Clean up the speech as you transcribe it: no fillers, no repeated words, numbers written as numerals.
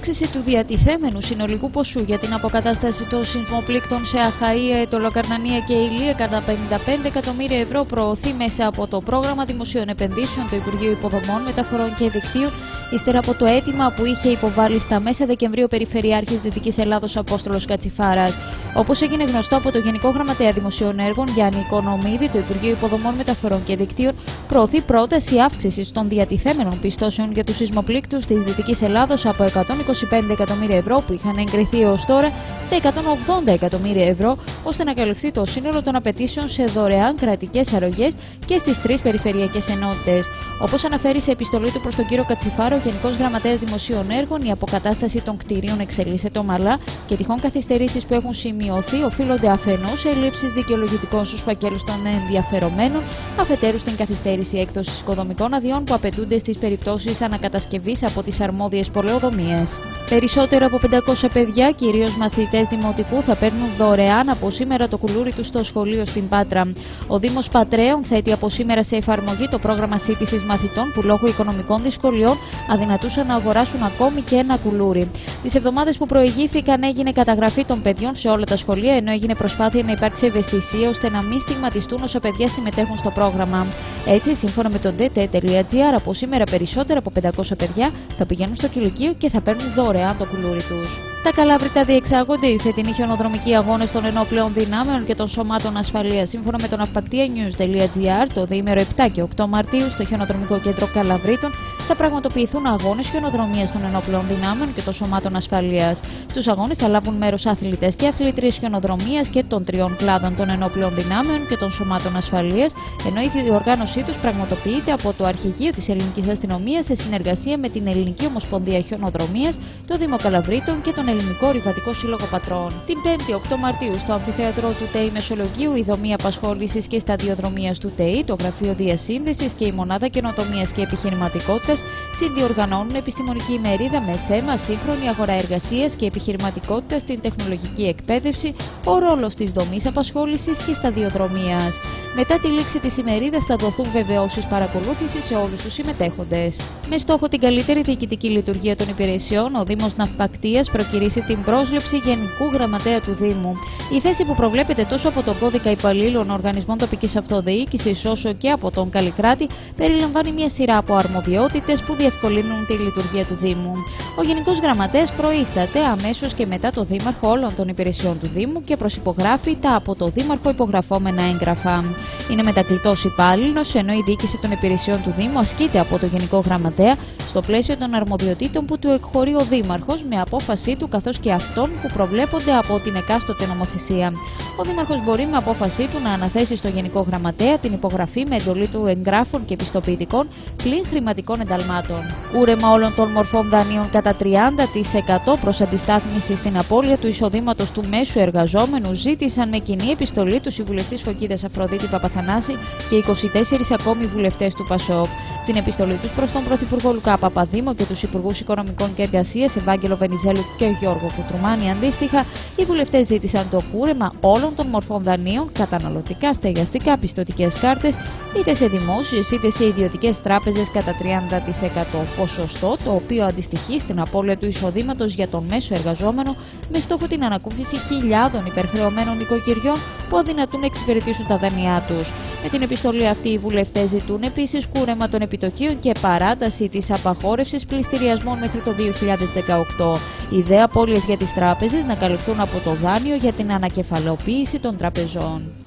αύξηση του διατηθέμενου συνολικού ποσού για την αποκατάσταση των σεισμοπλήκτων σε Αχαΐα, Αιτωλοκαρνανία και Ηλία κατά 55 εκατομμύρια ευρώ προωθεί μέσα από το πρόγραμμα δημοσίων επενδύσεων του Υπουργείου Υποδομών, Μεταφορών και Δικτύου, ύστερα από το αίτημα που είχε υποβάλει στα μέσα Δεκεμβρίου Περιφερειάρχης Δυτικής Ελλάδος Απόστολος Κατσιφάρας. Όπως έγινε γνωστό από το Γενικό Γραμματέα Δημοσίων Έργων Γιάννη Οικονομίδη, το Υπουργείο Υποδομών, Μεταφορών και Δικτύων προωθεί πρόταση αύξησης των διατηθέμενων πιστώσεων για τους σεισμοπλήκτους της Δυτικής Ελλάδος από 125 εκατομμύρια ευρώ που είχαν εγκριθεί ως τώρα στα 180 εκατομμύρια ευρώ, ώστε να καλυφθεί το σύνολο των απαιτήσεων σε δωρεάν κρατικές αρρωγές και στις 3 περιφερειακές ενότητες. Όπως αναφέρει σε επιστολή του προς τον κύριο Κατσιφάρο, ο Γενικός Γραμματέας Δημοσίων Έργων, η αποκατάσταση των κτηρίων εξελίσσεται ομαλά και τυχόν καθυστερήσεις που έχουν σημειωθεί οφείλονται αφενός σε ελλείψεις δικαιολογητικών στους φακέλους των ενδιαφερομένων, αφετέρου στην καθυστέρηση έκδοσης οικοδομικών αδειών που απαιτούνται στις περιπτώσεις ανακατασκευής από τις αρμόδιες πολεοδομίες. Περισσότερο από 500 παιδιά, κυρίως μαθητές δημοτικού, θα παίρνουν δωρεάν από σήμερα το κουλούρι τους στο σχολείο στην Πάτρα. Ο Δήμος Πατρέων θέτει από σήμερα σε εφαρμογή το πρόγραμμα σύντησης μαθητών που λόγω οικονομικών δυσκολιών αδυνατούσαν να αγοράσουν ακόμη και ένα κουλούρι. Τις εβδομάδες που προηγήθηκαν έγινε καταγραφή των παιδιών σε όλα τα σχολεία, ενώ έγινε προσπάθεια να υπάρξει ευαισθησία ώστε να μην στιγματιστούν όσο παιδιά συμμετέχουν στο πρόγραμμα. Έτσι, σύμφωνα με το DT.gr, από σήμερα περισσότερα από 500 παιδιά θα πηγαίνουν στο κηλικείο και θα παίρνουν δωρεάν το κουλούρι τους. Τα Καλάβρητα διεξάγονται οι φετινοί χιονοδρομικοί αγώνες των ενόπλεων δυνάμεων και των σωμάτων ασφαλείας. Σύμφωνα με τον navpactianews.gr, το διήμερο 7 και 8 Μαρτίου στο Χιονοδρομικό Κέντρο Καλαβρίτων θα πραγματοποιηθούν αγώνες χιονοδρομίας των ενόπλεων δυνάμεων και των σωμάτων ασφαλείας. Στους αγώνες θα λάβουν μέρος αθλητές και αθλήτριες χιονοδρομίας και των 3 κλάδων των ενόπλεων δυνάμεων και των σωμάτων ασφαλείας, ενώ η διοργάνωσή τους πραγματοποιείται από το Αρχηγείο της Ελληνικής Αστυνομίας σε συνεργασία με την Ελληνική Ομοσπονδία Χιονοδρομίας, το Δήμο Καλαβρίτων και τον Ελληνικό Ρηβατικό Σύλλογο Πατρών. Την 5η 8 Μαρτίου στο Αμφιθέατρο του ΤΕΗ Μεσολογγίου, η δομή απασχόλησης και σταδιοδρομίας του ΤΕΗ, το Γραφείο Διασύνδεσης και η Μονάδα Καινοτομίας και Επιχειρηματικότητας συνδιοργανώνουν επιστημονική ημερίδα με θέμα σύγχρονη αγορά εργασίας και επιχειρηματικότητα στην τεχνολογική εκπαίδευση, ο ρόλος της δομής απασχόλησης και σταδιοδρομίας. Μετά τη λήξη της ημερίδας θα δοθούν βεβαιώσεις παρακολούθησης σε όλους τους συμμετέχοντες. Με στόχο την καλύτερη διοικητική λειτουργία των υπηρεσιών, ο Δήμος Ναυπακτίας προκηρύσσει την πρόσληψη Γενικού Γραμματέα του Δήμου. Η θέση που προβλέπεται τόσο από τον Κώδικα Υπαλλήλων Οργανισμών Τοπικής Αυτοδιοίκησης όσο και από τον Καλλικράτη περιλαμβάνει μια σειρά από αρμοδιότητες που διευκολύνουν τη λειτουργία του Δήμου. Ο Γενικός Γραμματέας προείσταται αμέσως και μετά το Δήμαρχο όλων των υπηρεσιών του Δήμου και προσυπογράφει τα από το Δήμαρχο υπογραφόμενα έγγραφα. Είναι μετακλητός υπάλληλος, ενώ η διοίκηση των υπηρεσιών του Δήμου ασκείται από το Γενικό Γραμματέα στο πλαίσιο των αρμοδιοτήτων που του εκχωρεί ο Δήμαρχος με απόφασή του, καθώς και αυτών που προβλέπονται από την εκάστοτε νομοθεσία. Ο Δήμαρχος μπορεί με απόφασή του να αναθέσει στο Γενικό Γραμματέα την υπογραφή με εντολή του εγγράφων και πιστοποιητικών πλην χρηματικών ενταλμάτων. Κούρεμα όλων των μορφών δανείων κατά 30% προς αντιστάθμιση στην απώλεια του εισοδήματος του μέσου εργαζόμενου ζήτησαν με κοινή επιστολή τους οι βουλευτής Φωκίδας Αφροδίτη Παπαθανάση και 24 ακόμη βουλευτές του ΠΑΣΟΚ. Στην επιστολή τους προς τον Πρωθυπουργό Λουκά Παπαδήμο και τους Υπουργούς Οικονομικών και Εργασίας Ευάγγελο Βενιζέλου και Γιώργο Κουτρουμάνη αντίστοιχα, οι βουλευτές ζήτησαν το κούρεμα όλων των μορφών δανείων, καταναλωτικά, στεγαστικά, πιστωτικές κάρτες, είτε σε δημόσιες είτε σε ιδιωτικές τράπεζες κατά 30%, ποσοστό το οποίο αντιστοιχεί στην απώλεια του εισοδήματος για τον μέσο εργαζόμενο, με στόχο την ανακούφιση χιλιάδων υπερχρεωμένων οικοκυριών που αδυνατούν να εξυπηρετήσουν τα δάνειά τους. Με την επιστολή αυτή, οι βουλευτές ζητούν επίσης κούρεμα των επιτοκίων και παράταση της απαγόρευσης πληστηριασμών μέχρι το 2018. Ιδέα απώλειες για τις τράπεζες να καλυφθούν από το δάνειο για την ανακεφαλαιοποίηση των τραπεζών.